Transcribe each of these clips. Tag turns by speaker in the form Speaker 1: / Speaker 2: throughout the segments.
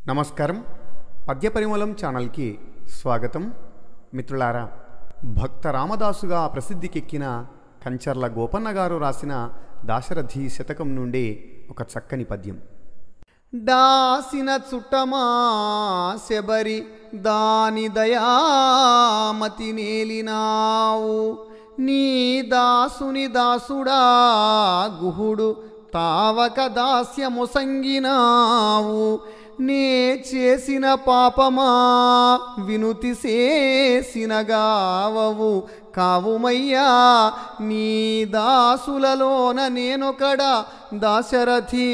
Speaker 1: నమస్కారం పద్య పరిమళం ఛానల్ కి స్వాగతం మిత్రులారా భక్త రామదాసుగా ప్రసిద్ధికెక్కిన కంచర్ల గోపన్న గారు రాసిన దాశరథి శతకం నుండి ఒక చక్కని పద్యం. దాసిన చుట్టమా శబరి దాని దయామతి నేలినావు నీ దాసుని దాసుడా గుహుడు తావక దాస్యముసంగినావు నే చేసిన పాపమా వినుతి చేసిన గావవు కావుమయ్యా నీ దాసులలోన నేనొకడ దాశరథి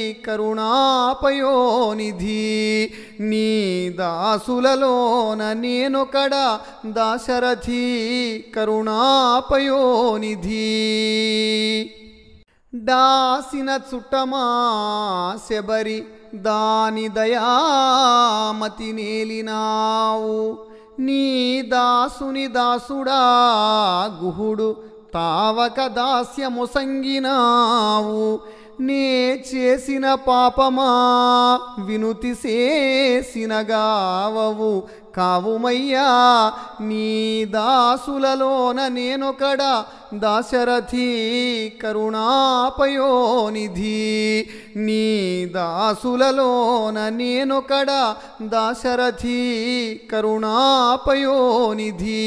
Speaker 1: కరుణాపయోనిధి నీ దాసులలోన నేనొకడ దాశరథి కరుణాపయోనిధి. దాసిన చుట్టమా శబరి దాని దయామతి నేలినావు నీ దాసుని దాసుడా గుహుడు తావక దాస్యముసంగినావు నే చేసిన పాపమా వినుతి చేసిన గావవు కావుమయ్యా నీ దాసులలోన నేనొకడ దాశరథి కరుణాపయోనిధి నీ దాసులలోన నేనొకడ దాశరథి కరుణాపయోనిధి.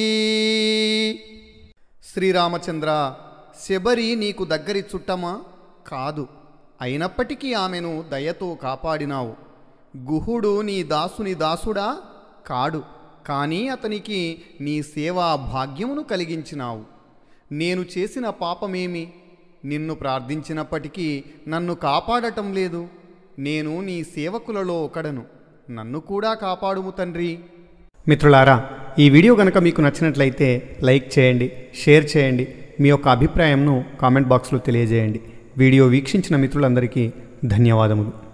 Speaker 1: శ్రీరామచంద్ర, శబరి నీకు దగ్గరి చుట్టమా కాదు, అయినప్పటికీ ఆమెను దయతో కాపాడినావు. గుహుడు నీ దాసుని దాసుడా కాడు, కానీ అతనికి నీ సేవా భాగ్యమును కలిగించినావు. నేను చేసిన పాపమేమి? నిన్ను ప్రార్థించినప్పటికీ నన్ను కాపాడటం లేదు. నేను నీ సేవకులలో ఒకడను, నన్ను కూడా కాపాడుము తండ్రి. మిత్రులారా, ఈ వీడియో కనుక మీకు నచ్చినట్లయితే లైక్ చేయండి, షేర్ చేయండి, మీ యొక్క అభిప్రాయంను కామెంట్ బాక్స్లో తెలియజేయండి. వీడియో వీక్షించిన మిత్రులందరికీ ధన్యవాదములు.